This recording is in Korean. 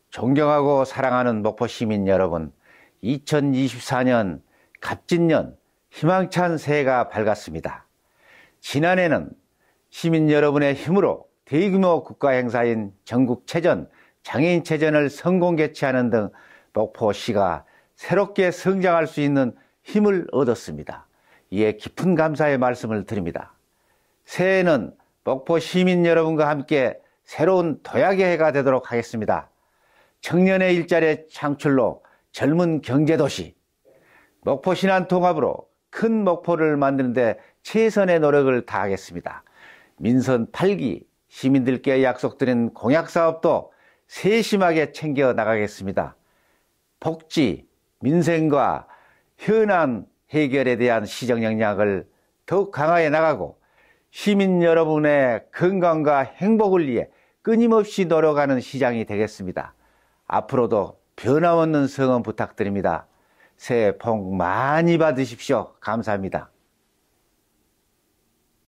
존경하고 사랑하는 목포 시민 여러분, 2024년 갑진년 희망찬 새해가 밝았습니다. 지난해는 시민 여러분의 힘으로 대규모 국가 행사인 전국체전, 장애인체전을 성공 개최하는 등 목포시가 새롭게 성장할 수 있는 힘을 얻었습니다. 이에 깊은 감사의 말씀을 드립니다. 새해에는 목포 시민 여러분과 함께 새로운 도약의 해가 되도록 하겠습니다. 청년의 일자리 창출로 젊은 경제도시, 목포 신안 통합으로 큰 목포를 만드는 데 최선의 노력을 다하겠습니다. 민선 8기 시민들께 약속드린 공약사업도 세심하게 챙겨 나가겠습니다. 복지, 민생과 현안 해결에 대한 시정 역량을 더욱 강화해 나가고 시민 여러분의 건강과 행복을 위해 끊임없이 노력하는 시장이 되겠습니다. 앞으로도 변함없는 성원 부탁드립니다. 새해 복 많이 받으십시오. 감사합니다.